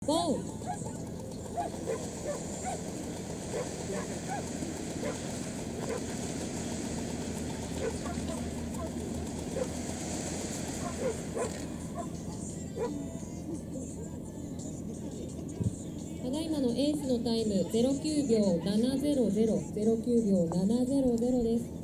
ゴー。ただいまのエースのタイム09秒700、09秒700です。